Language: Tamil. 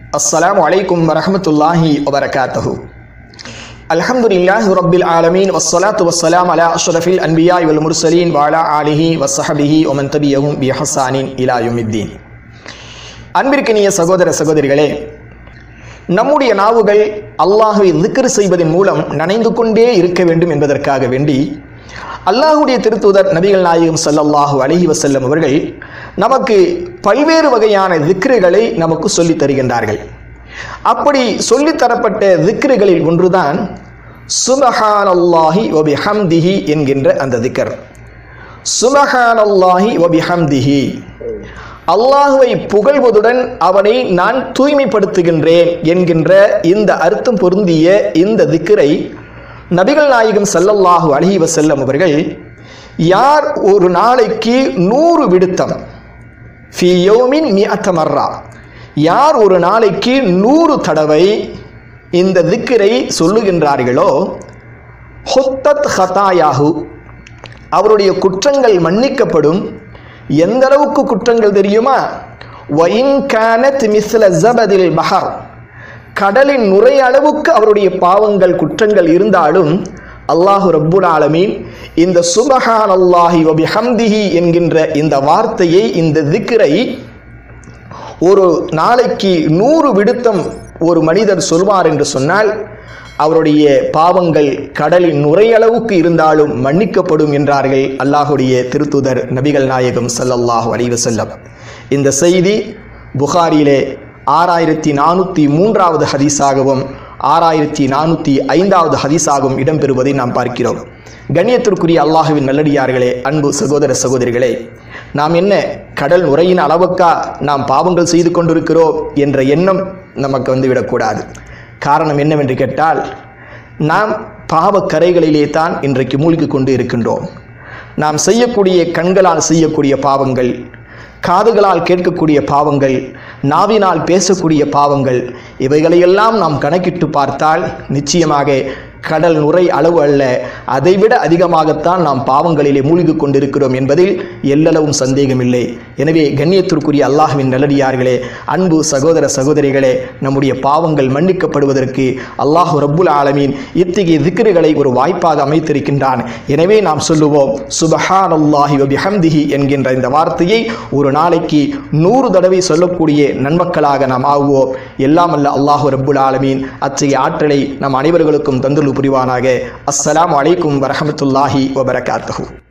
अस्सलामु अलैकुम वरहमतुल्लाहि वबरकातुहु। अल्हम्दुलिल्लाहि रब्बिल आलमीन वस्सलातु वस्सलामु अला अशरफिल अन्बिया वल मुरसलीन व अला आलिहि वस्सहबिहि व मन तबिअहुम बिइहसानिन इला यौमिद्दीन। அன்பிற்கினிய சகோதர சகோதரிகளே, நம்முடைய நாவுகள் அல்லாஹ்வை திக்ர் செய்வதன் மூலம் நனைந்து கொண்டே இருக்க வேண்டும் என்பதற்காக வேண்டி அல்லாஹ்வுடைய திருத்தூதர் நபிகள் நாயகம் ஸல்லல்லாஹு அலைஹி வஸல்லம் அவர்கள் நமக்கு பல்வேறு வகையான திக்ருகளை நமக்கு சொல்லித் தருகின்றார்கள். அப்படி சொல்லித்தரப்பட்ட திக்ருகளில் ஒன்றுதான் சுப்ஹானல்லாஹி வ பிஹம்திஹி என்கின்ற அந்த திக்ர். சுப்ஹானல்லாஹி வ பிஹம்திஹி, அல்லாஹ்வை புகழ்வதுடன் அவனை நான் தூய்மைப்படுத்துகின்றேன் என்கின்ற இந்த அர்த்தம் பொருந்திய இந்த திக்ரை நபிகள் நாயகம் ஸல்லல்லாஹு அலைஹி வஸல்லம் அவர்கள் யார் ஒரு நாளைக்கு 100 விடுத்தம் ஃபீ யௌமின் மிஅத மர்ரா, யார் ஒரு நாளைக்கு 100 தடவை இந்த திக்ரை சொல்லுகின்றார்களோ ஹுத்தத் ஹதாயாஹு, அவருடைய குற்றங்கள் மன்னிக்கப்படும். எந்த அளவுக்கு குற்றங்கள் தெரியுமா? வஇன் கானத் மிஸ்ல ஜபதில் பஹர், கடலின் நுரை அளவுக்கு அவருடைய பாவங்கள் குற்றங்கள் இருந்தாலும் அல்லாஹு ரப்புல் ஆலமீன் இந்த சுப்ஹானல்லாஹி வ பிஹம்திஹி என்கின்ற இந்த வார்த்தையை, இந்த திக்ரை ஒரு நாளைக்கு 100 விடுத்தம் ஒரு மனிதர் சொல்வார் என்று சொன்னால் அவருடைய பாவங்கள் கடலின் நுரையளவுக்கு இருந்தாலும் மன்னிக்கப்படும் என்றார்கள் அல்லாஹுடைய திருத்தூதர் நபிகள் நாயகம் ஸல்லல்லாஹு அலைஹி வஸல்லம். இந்த செய்தி புகாரியிலே 6403வது ஹதீஸாகவும் 6405வது ஹதீஸாகவும் இடம்பெறுவதை நாம் பார்க்கிறோம். கண்ணியத்திற்குரிய அல்லாஹ்வின் நல்லடியார்களே, அன்பு சகோதர சகோதரிகளே, நாம் என்ன கடல் நுரையின் அளவுக்கா நாம் பாவங்கள் செய்து கொண்டிருக்கிறோம் என்ற எண்ணம் நமக்கு வந்துவிடக்கூடாது. காரணம் என்னவென்று கேட்டால், நாம் பாவக்கரைகளிலே தான் இன்றைக்கு மூழ்கி கொண்டு இருக்கின்றோம். நாம் செய்யக்கூடிய கண்களால் செய்யக்கூடிய பாவங்கள், காதுகளால் கேட்கக்கூடிய பாவங்கள், நாவினால் பேசக்கூடிய பாவங்கள், இவைகளையெல்லாம் நாம் கணக்கிட்டு பார்த்தால் நிச்சயமாக கடல் நுரை அளவு அல்ல, அதைவிட அதிகமாகத்தான் நாம் பாவங்களிலே மூழ்கி கொண்டிருக்கிறோம் என்பதில் எல்லளவும் சந்தேகமில்லை. எனவே கண்ணியத்திற்குரிய அல்லாஹ்வின் நல்லடியார்களே, அன்பு சகோதர சகோதரிகளே, நம்முடைய பாவங்கள் மன்னிக்கப்படுவதற்கு அல்லாஹ் ரப்புல் ஆலமீன் இத்தகைய திக்ருகளை ஒரு வாய்ப்பாக அமைத்திருக்கின்றான். எனவே நாம் சொல்லுவோம் சுப்ஹானல்லாஹி வ பிஹம்திஹி என்கின்ற இந்த வார்த்தையை ஒரு நாளைக்கு 100 தடவை சொல்லக்கூடிய நன்மக்களாக நாம் ஆகுவோம். எல்லாம் அல்ல அல்லாஹ் ரப்புல் ஆலமீன் அத்தகைய ஆற்றலை நம் அனைவர்களுக்கும் தந்துள்ள புரிவானாக. அஸ்ஸலாமு அலைக்கும் வரஹ்மத்துல்லாஹி வபரகாத்துஹு.